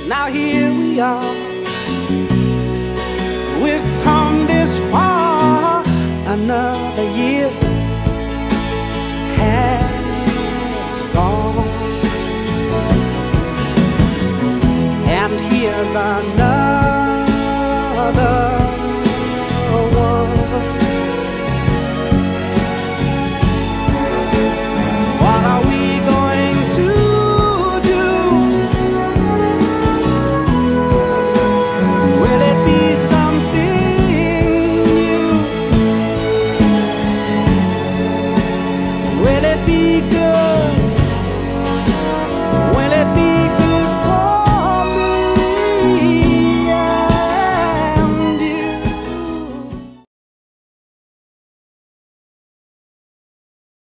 Now here we are, we've come this far. Another year has gone, and here's another one. What are we going to do? Will it be something new? Will it be good?